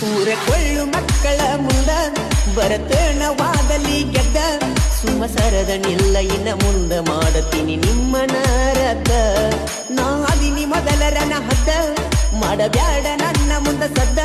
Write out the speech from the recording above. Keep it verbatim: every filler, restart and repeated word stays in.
ಊರ ಕೊಳ್ಳು ಮಕ್ಕಳ ಮುಂದ ಬರತನ ವಾದಲಿ ಗೆದ್ದ ಸುಮ ಸರದ ನಿಲ್ಲ ಇನ್ನ ಮುಂದ ಮಾಡತೀನಿ ನಿಮ್ಮನ ರದ್ದ ನಾ ಅದಿನಿ ಮೊದಲರನ ಹದ್ದ ಮಾಡಬ್ಯಾಡ ನನ್ನ ಮುಂದ ಸದ್ದ